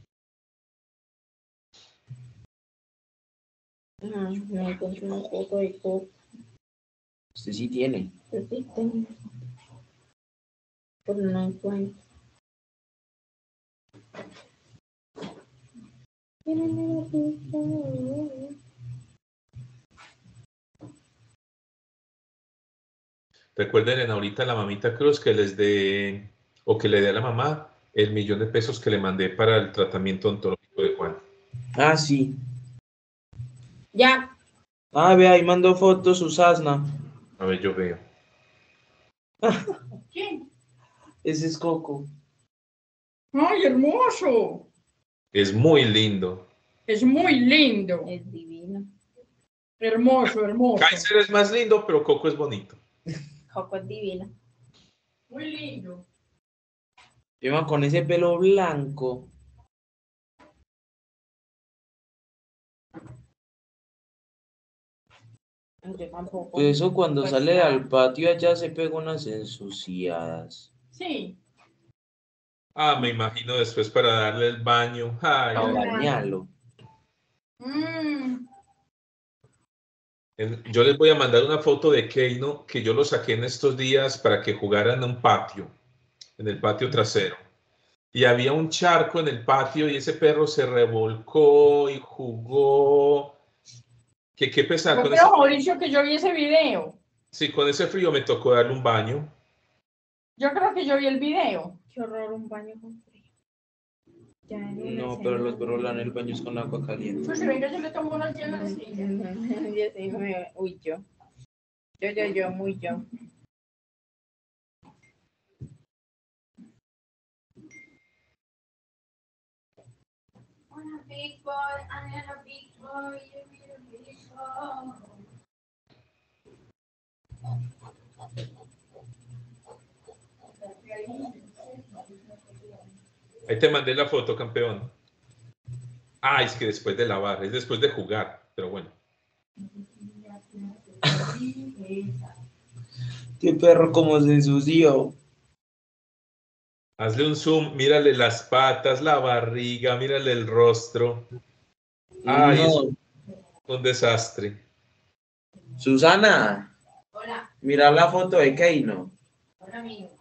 Ah, me encontré una foto de Coco. Usted sí tiene. Yo sí tengo. Pero no encuentro. Recuerden ahorita a la mamita Cruz que les dé o que le dé a la mamá el millón de pesos que le mandé para el tratamiento ontológico de Juan. Ah, sí. Ya. Ah, ve, ahí mandó fotos Susana. A ver, yo veo. ¿Quién? Ese es Coco. ¡Ay, hermoso! Es muy lindo. Es muy lindo. Es divino. Hermoso, hermoso. Kaiser es más lindo, pero Coco es bonito. Coco es divino. Muy lindo. Lleva con ese pelo blanco. Yo tampoco. Pues eso cuando Pues sale ya. al patio allá se pega unas ensuciadas. Sí. Ah, me imagino después para darle el baño. Ay, Para ay. bañarlo. Mm. En- Yo les voy a mandar una foto de Keino que yo lo saqué en estos días para que jugaran en un patio, en el patio trasero. Y había un charco en el patio y ese perro se revolcó y jugó. Que qué pesar Yo con ese, creo, Mauricio, que yo vi ese video. sí, con ese frío me tocó darle un baño. Yo creo que yo vi el video. Qué horror un baño con frío. Ya en una No, pero los semana. perros dan el baño es con agua caliente. Pues si venga, yo le tomo unas llenas de silla. Yo sí me... Uy, yo. Yo, yo, yo, muy yo. Hola, big boy, I am a big boy, you're a big boy. Ahí te mandé la foto, campeón. Ah, es que después de lavar, es después de jugar, pero bueno. Qué perro como se ensució. Hazle un zoom, mírale las patas, la barriga, mírale el rostro. Ay, es No. un desastre. Susana, Hola, mira la foto de Keino. hola amigo.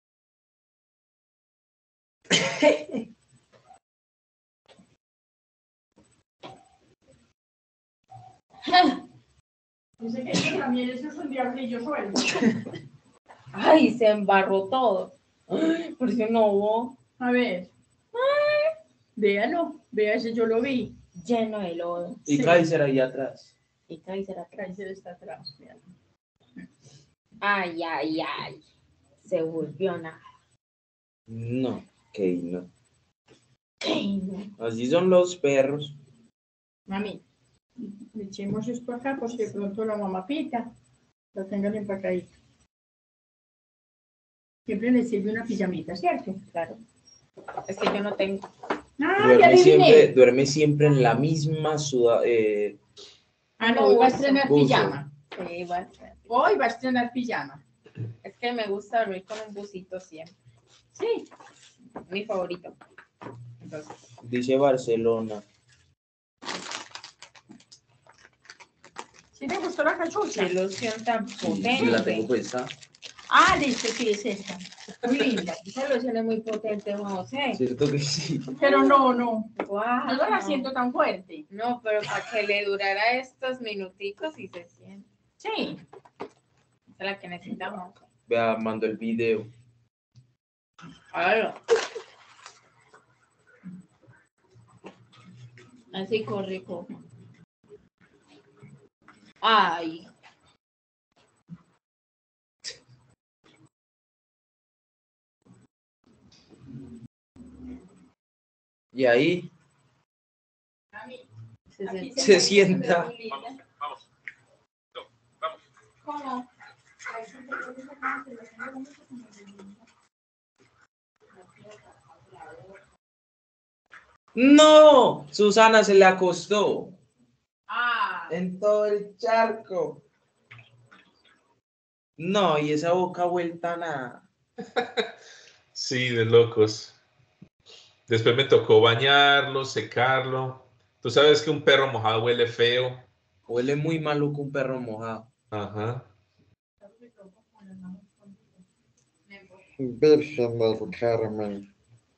Dice que eso también eso es un diablillo suelto. Ay, se embarró todo. Ay, por eso no hubo A ver. Véalo, vea ese yo lo vi. lleno de lodo. Y Sí. Kaiser ahí atrás. Y Kaiser atrás. Kaiser está atrás, véalo. Ay, ay, ay. Se volvió nada. No, Keino. Ay, no. Así son los perros. Mami, le echemos esto acá por si de pronto la mamá pita, lo tengan empacadito. Siempre le sirve una pijamita, ¿cierto? Claro. Es que yo no tengo. Ah, ya Duerme adiviné. siempre, duerme siempre en la misma suda, eh, Ah, no, hoy va a estrenar buzo. pijama. Sí, bueno. Hoy va a estrenar pijama. Es que me gusta dormir con un busito siempre. Sí. Mi favorito. Entonces, Dice Barcelona. ¿Sí te gustó la cachucha? qué ilusión tan Sí, sí, la tengo potente. puesta. Ah, listo, sí, es esta. Muy linda. Esa ilusión es muy potente, José. Cierto que sí. Pero no, no. Guau. No la siento tan fuerte. No, pero para que le durara estos minuticos y se siente. Sí. Esa es la que necesitamos. Vea, mando el video. Claro. Así rico. Ay. Y ahí Mami, Se, aquí se- se sienta. Vamos. No, vamos. ¿Cómo? ¡No! Susana se le acostó Ah, en todo el charco. No, y esa boca vuelta a nada. Sí, de locos. Después me tocó bañarlo, secarlo. Tú sabes que un perro mojado huele feo. Huele muy maluco un perro mojado. Ajá. Virgen del Carmen.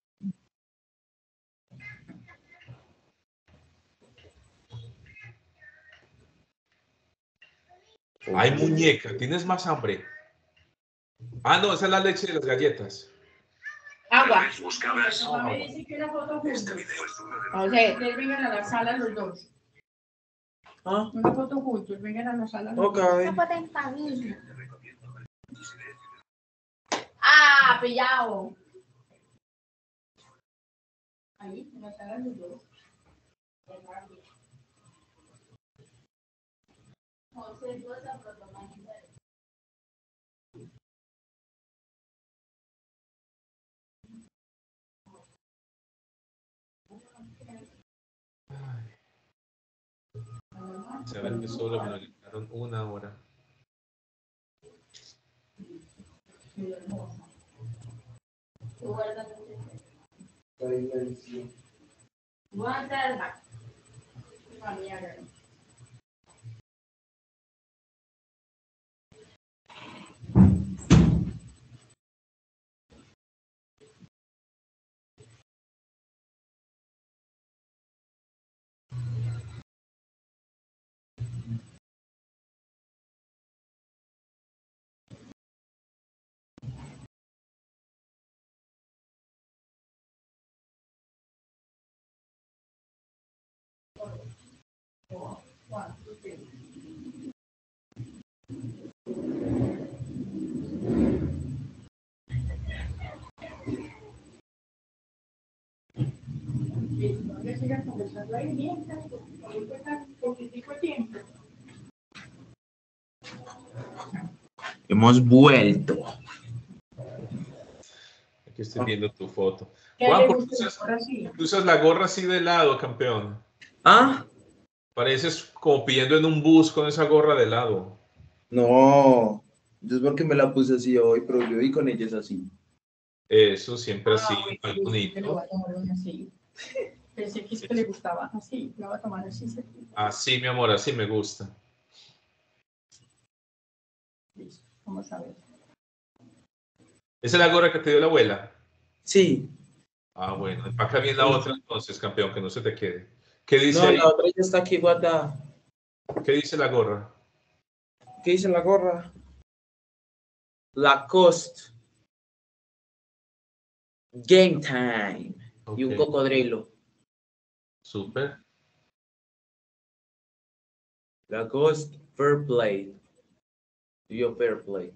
Ay, muñeca, ¿tienes más hambre? Ah, no, esa es la leche de las galletas. Agua. mamá me dice que una foto juntos. José, Ustedes vengan a la sala los dos. Ah, Una foto juntos, vengan a la sala los ok. dos. foto en familia. Ah, pillado. Ahí, en la sala los dos. Se ve que solo me lo quitaron una hora. Mami, hágalo. Listo, ya siga conversando ahí mientras, porque ahorita está un poquitico de tiempo. Hemos vuelto. Aquí estoy viendo tu foto. ¿Qué Juan, le ¿por qué gusta usas, ahora sí? tú usas la gorra así de lado, campeón? Ah, Pareces como pidiendo en un bus con esa gorra de lado. no. Yo es porque me la puse así hoy, pero yo vi con ella es así. Eso, siempre así, Ah, bueno, muy listo, me bonito. lo voy a tomar una así. Pensé que es que le gustaba así, lo voy a tomar así. Así, mi amor, así me gusta. Listo, vamos a ver. ¿Esa es la gorra que te dio la abuela? Sí. Ah, bueno, empaca bien la otra entonces, campeón, que no se te quede. ¿Qué dice No, ahí? la otra ya está aquí guardada. ¿Qué dice la gorra? ¿Qué dice la gorra? Lacoste. Game time. Y un Ok, cocodrilo. súper. Lacoste Fair Play. Yo Fair Play.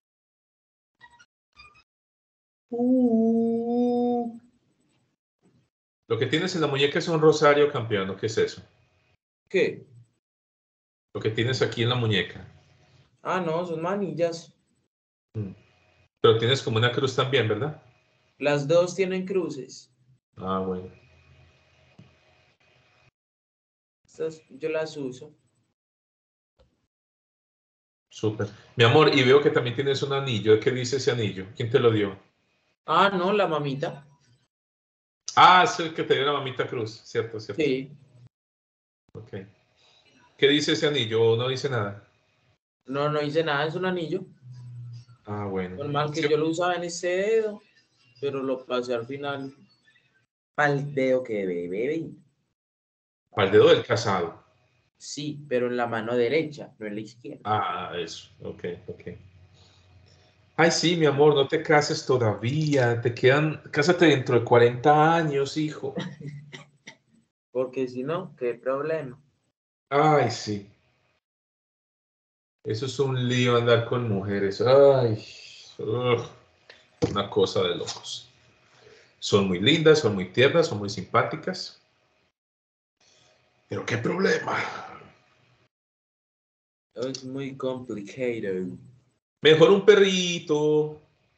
Uh, Lo que tienes en la muñeca es un rosario, campeón, ¿o qué es eso? ¿Qué? Lo que tienes aquí en la muñeca. Ah, no, son manillas. Mm. Pero tienes como una cruz también, ¿verdad? Las dos tienen cruces. Ah, bueno. Estas yo las uso. Súper. Mi amor, y veo que también tienes un anillo. ¿Qué dice ese anillo? ¿Quién te lo dio? Ah, no, la mamita. Ah, es el que te dio la mamita cruz. Cierto, cierto. Sí. Ok. ¿Qué dice ese anillo? ¿O no dice nada? No, no hice nada, es un anillo. Ah, bueno. Normal que Sí, yo lo usaba en este dedo, pero lo pasé al final al dedo que bebé. para el dedo del casado. Sí, pero en la mano derecha, no en la izquierda. Ah, eso. Ok, ok. Ay, sí, mi amor, no te cases todavía. Te quedan. Cásate dentro de cuarenta años, hijo. Porque si no, qué problema. Ay, sí. Eso es un lío andar con mujeres. Ay, ugh, una cosa de locos. Son muy lindas, son muy tiernas, son muy simpáticas. Pero qué problema. Es muy complicado. Mejor un perrito.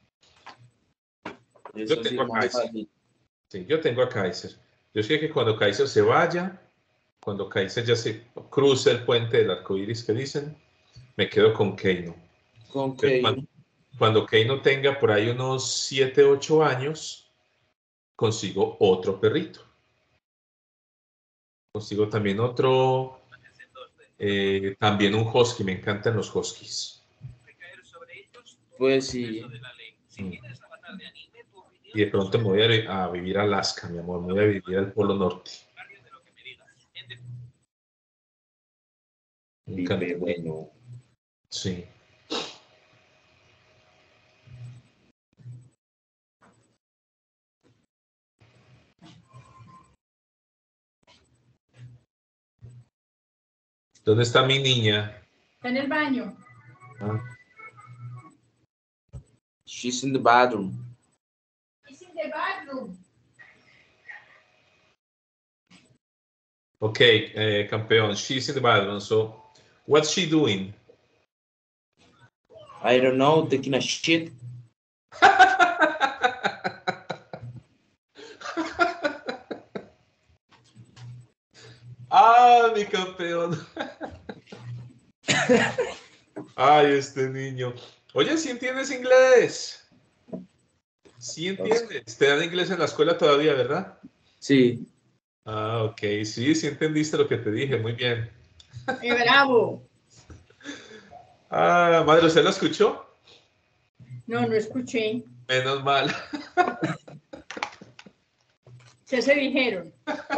Yo Eso sí tengo es a más Kaiser. fácil. Sí, yo tengo a Kaiser. Yo sé que cuando Kaiser se vaya, cuando Kaiser ya se cruce el puente del arco iris que dicen, me quedo con Keino. Con Pero que cuando, cuando Keino tenga por ahí unos siete, ocho años, consigo otro perrito. Consigo también otro, eh, también un husky. Me encantan los huskies. pues sí. Mm. Y de pronto me voy a, vi- a vivir a Alaska, mi amor. Me voy a vivir al Polo Norte. Me encanta. Vive bueno. Sí. ¿Dónde está mi niña? Está en el baño. Ah, She's in the bathroom. It's in the bathroom. okay, eh, campeón. She's in the bathroom. So, what's she doing? I don't know, taking a shit. ¡Ah, mi campeón! Ay, este niño. Oye, ¿sí entiendes inglés? Sí entiendes. Te dan inglés en la escuela todavía, ¿verdad? Sí. Ah, ok. Sí, sí entendiste lo que te dije. Muy bien. ¡Qué bravo! Ah, madre, ¿usted lo escuchó? No, no escuché. Menos mal. Ya se dijeron.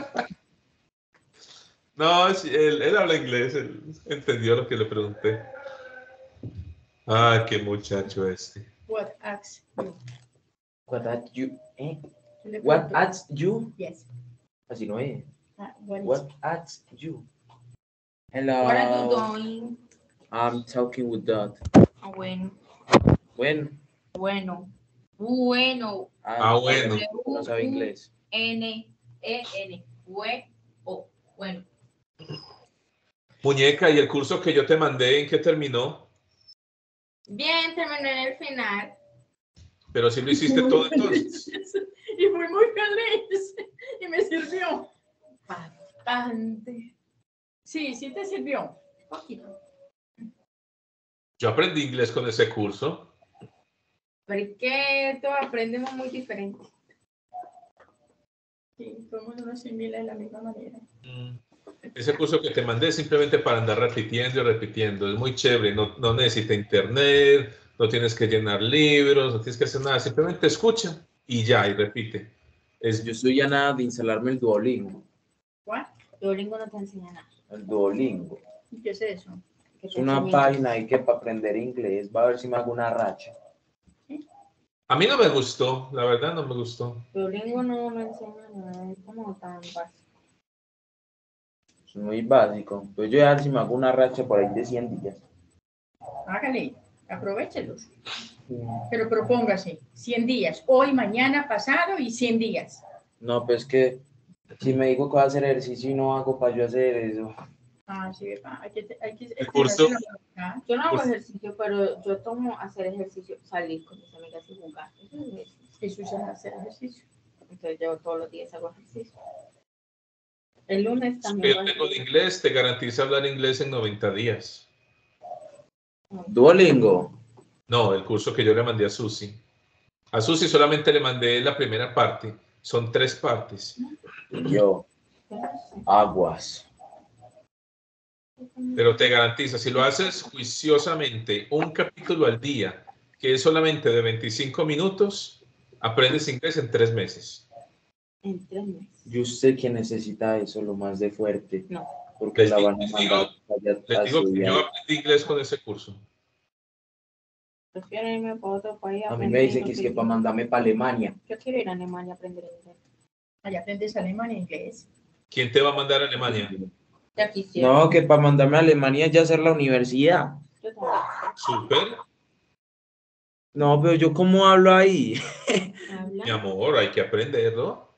No, sí, él, él habla inglés. Él entendió lo que le pregunté. Ah, qué muchacho este. What asked you? What at you? Eh? Yo le What pregunté. at you? Yes. Así no es. Ah, what is- What at you? Hello. What are you doing? I'm talking with Dad. Ah, bueno. When? Bueno. Bueno. Ah, Ah, bueno. no sabe inglés. N E N. Bueno. Bueno. Muñeca, ¿y el curso que yo te mandé en qué terminó? Bien, terminé en el final. Pero si lo hiciste todo entonces. Y fui muy feliz. Y me sirvió. Bastante. Sí, sí te sirvió. Poquito. Yo aprendí inglés con ese curso. Porque todos aprendemos muy diferente. Sí, todo el mundo no asimila de la misma manera. Mm. Ese curso que te mandé simplemente para andar repitiendo y repitiendo. Es muy chévere. No, no necesita internet, no tienes que llenar libros, no tienes que hacer nada. Simplemente escucha y ya, y repite. Es, Yo estoy ya nada de instalarme el Duolingo. ¿Cuál? Duolingo no te enseña nada. El Duolingo. ¿Y qué es eso? Que Es te una enseñe- página ahí que para aprender inglés. Va a ver si me hago una racha. a mí no me gustó, la verdad no me gustó. Duolingo no me enseña nada, es como tan básico. Es muy básico. Pues yo ya a ver si me hago una racha por ahí de cien días. Hágale, aprovéchelos. Pero propóngase cien días. Hoy, mañana, pasado y cien días. No, pues que si me digo que voy a hacer ejercicio y no hago para yo hacer eso. Ah, sí, pa, hay que, hay que El curso- Ah, Yo no hago Pues- ejercicio, pero yo tomo hacer ejercicio, salir con mis amigas y jugar. Eso es ejercicio. Eso es hacer ejercicio. Entonces yo todos los días hago ejercicio. El lunes también. Yo voy a tengo de hacer- inglés, te garantiza hablar inglés en noventa días. Duolingo. No, el curso que yo le mandé a Susi. A Susi solamente le mandé la primera parte. Son tres partes. Y yo, aguas. Pero te garantiza, si lo haces juiciosamente, un capítulo al día, que es solamente de veinticinco minutos, aprendes inglés en tres meses. En tres meses. Yo sé que necesita eso lo más de fuerte. No. Porque Les la digo- van a les mandar digo- allá Les a digo que estudiar. yo aprendí inglés con ese curso. Prefiero irme para otro país. A mí aprender me dice lo que es que para mandarme para Alemania. Yo quiero ir a Alemania a aprender inglés. Allá aprendes alemán e inglés. ¿Quién te va a mandar a Alemania? Ya quisiera. No, que para mandarme a Alemania ya hacer la universidad. Yo también. Súper. No, pero yo cómo hablo ahí. Habla. Mi amor, hay que aprenderlo.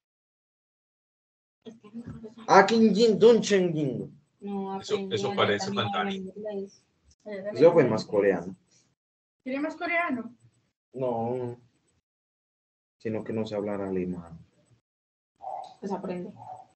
Es que mi corazón Ah, King Jin Dun Chen Jin. no Eso- aprendí, eso allá parece también hablan mandarín. inglés. Allá también Eso fue hablan más inglés. coreano. ¿Quiere más coreano? No. Sino que no sé hablar alemán. Pues aprende.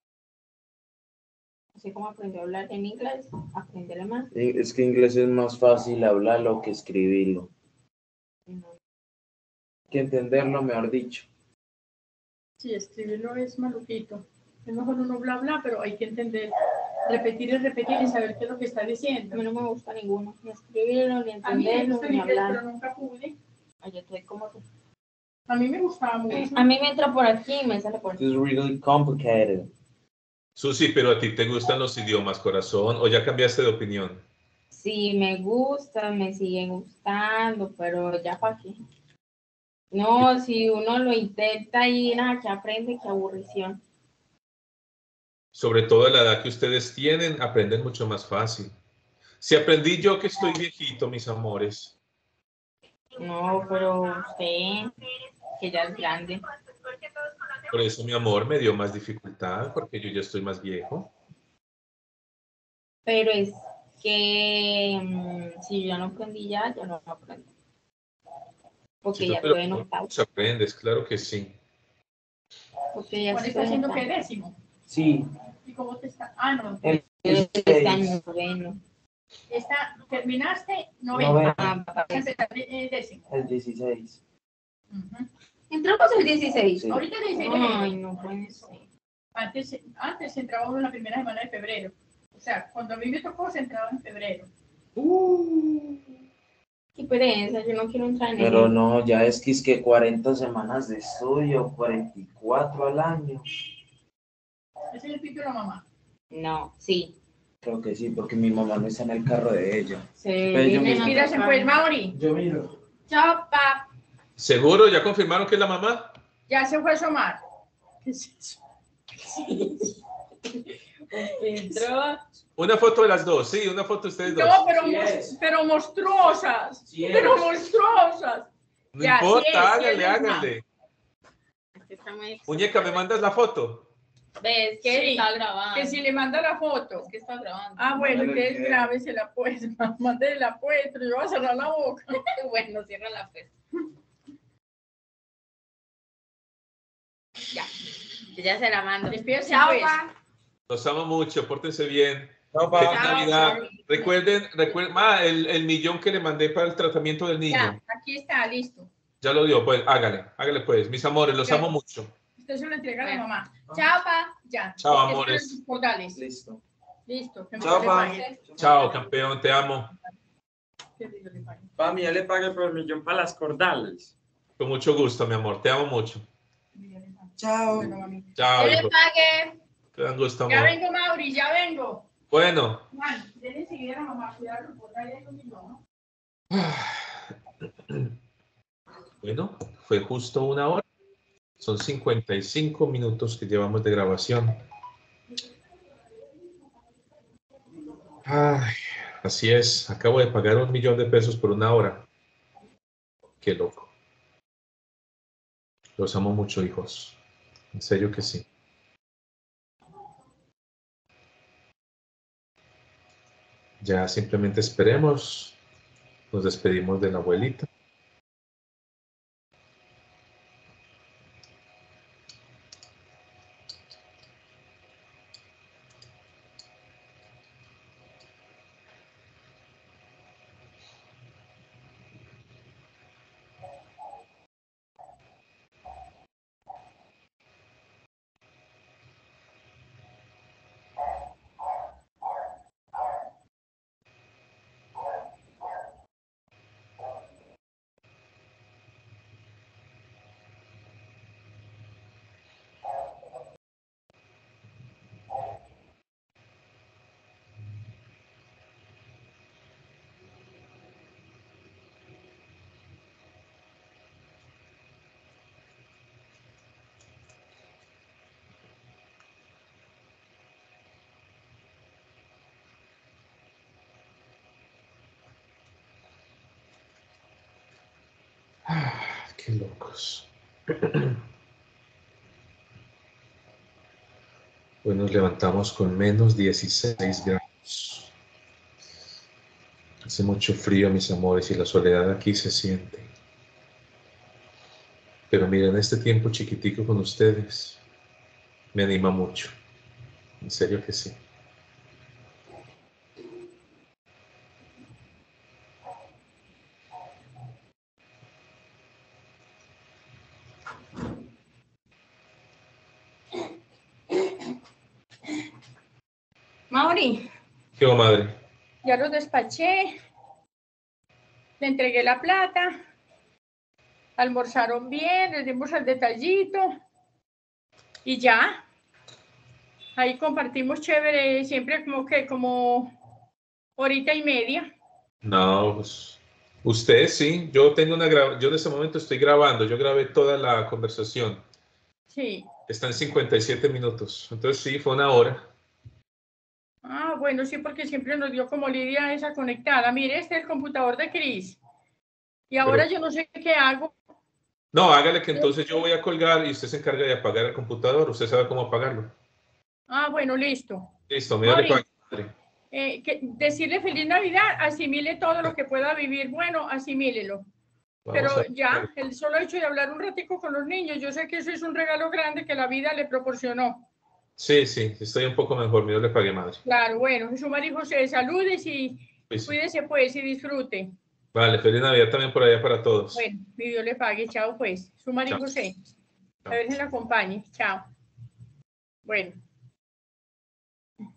Así como aprendió a hablar en inglés, aprende alemán. Y es que inglés es más fácil hablarlo que escribirlo. No. Hay que entenderlo, mejor dicho. Sí, escribirlo es maluquito. Es mejor uno bla bla, pero hay que entender, repetir y repetir y saber qué es lo que está A diciendo. mí no me gusta ninguno, ni escribirlo, ni A mí me entenderlo, gusta el ni inglés, hablar. pero nunca pude. Ay, yo estoy como tú. A mí me gustaba mucho. A mí me entra por aquí y me sale por aquí. It's really complicated. Susi, pero a ti te gustan los idiomas, corazón, o ya cambiaste de opinión. Sí, me gusta, me siguen gustando, pero ya para qué. No, si uno lo intenta y nada, que aprende, qué aburrición. Sobre todo a la edad que ustedes tienen, aprenden mucho más fácil. Si aprendí yo que estoy viejito, mis amores. No, pero usted, que ya es grande. Por eso, mi amor, me dio más dificultad, porque yo ya estoy más viejo. Pero es que mm, si yo no aprendí ya, yo no aprendo. Porque Sí, ya pero estoy en octavo. mucho aprendes, claro que sí. Porque ya ¿Cuál estoy está en haciendo qué octavo. décimo? Sí. ¿Y cómo te está? Ah, no. El Este año noveno. Está, terminaste noveno. Noveno. Ah, papá. Empezaste eh, décimo. El dieciséis. Ujú. Entramos el dieciséis. Sí. Ahorita dieciséis. Ay, no puede ser. Antes, antes entraba uno en la primera semana de febrero. O sea, cuando a mí me tocó, se entraba en febrero. Qué pereza, yo no quiero entrar en Pero el... no, ya es que es que cuarenta semanas de estudio, cuarenta y cuatro al año. Ese es el pito de la mamá. No, sí. Creo que sí, porque mi mamá no está en el carro de ella. Se Pero yo viene me- a Despídase tocar. pues, Mauri. Yo miro. Chao, pap. ¿Seguro? ¿Ya confirmaron que es la mamá? Ya se fue a asomar. ¿Qué es eso? Entró. Una foto de las dos, sí, una foto de ustedes dos. No, pero, Sí mos- es. pero monstruosas. Sí es. Pero monstruosas. No ya, sí es, importa, sí háganle, es la mamá. háganle. Este está muy- Muñeca, ¿me mandas la foto? Ves que Sí, está grabando. Que si le manda la foto. Es que está grabando. Ah, bueno, Mándale que el es video. grave, se la puede. Mándale la puede, pero yo voy a cerrar la boca. Bueno, cierra la puerta. Ya. Yo ya se la mando. Despídase, Chao, pues. pa. Los amo mucho, pórtense bien. Chao, Feliz pa. Chao, Navidad. chao. Recuerden, recuerden, ah, el, el millón que le mandé para el tratamiento del niño. Ya, aquí está, listo. Ya lo dio, pues hágale, hágale pues. Mis amores, los Ok. amo mucho. Usted se lo entrega a la Bueno. mamá. Chao, pa. Ya. Chao, Es que amores. están los cordales. Listo. Listo. que Chao, me pa. pague. Chao, campeón, te amo. Que Dios le pague. Pa, mí ya le pague por el millón para las cordales. Con mucho gusto, mi amor, te amo mucho. Chao. Bueno, mami. Chao, Que le hijo. pague. Te dan gusto, Ya amor. vengo, Mauri, ya vengo. Bueno. Juan, denle enseguida a la mamá. Cuidado, los cordales lo mismo, ¿no? Bueno, fue justo una hora. Son cincuenta y cinco minutos que llevamos de grabación. Ay, así es. Acabo de pagar un millón de pesos por una hora. Qué loco. Los amo mucho, hijos. En serio que sí. Ya simplemente esperemos. Nos despedimos de la abuelita. Ah, qué locos. Hoy nos levantamos con menos dieciséis grados. Hace mucho frío, mis amores, y la soledad aquí se siente. Pero miren, este tiempo chiquitico con ustedes me anima mucho. En serio que sí. Mauri, ¿Qué va, madre? ya los despaché. Le entregué la plata. Almorzaron bien, les dimos el detallito. Y ya. Ahí compartimos chévere, siempre como que como horita y media. No, pues, usted sí. Yo tengo una gra- yo en este momento estoy grabando. Yo grabé toda la conversación. Sí. Está en cincuenta y siete minutos. Entonces sí, fue una hora. Ah, bueno, sí, porque siempre nos dio como Lidia esa conectada. Mire, este es el computador de Cris. Y ahora Pero- yo no sé qué hago. No, hágale que entonces yo voy a colgar y usted se encarga de apagar el computador. Usted sabe cómo apagarlo. Ah, bueno, listo. Listo, me le Mauri, pague, madre. eh, que decirle feliz Navidad, asimile todo lo que pueda vivir. Bueno, asimílelo. Vamos Pero a- ya, el solo hecho de hablar un ratico con los niños, yo sé que eso es un regalo grande que la vida le proporcionó. Sí, sí, estoy un poco mejor. Me le pague, madre. Claro, bueno, Jesús María y José, saludes y Sí, sí. cuídese pues y disfrute. Vale, feliz Navidad también por allá para todos. Bueno, mi Dios le pague, chao pues. Jesús María y Chao. José, Chao. a ver si la acompañe, chao. Bueno.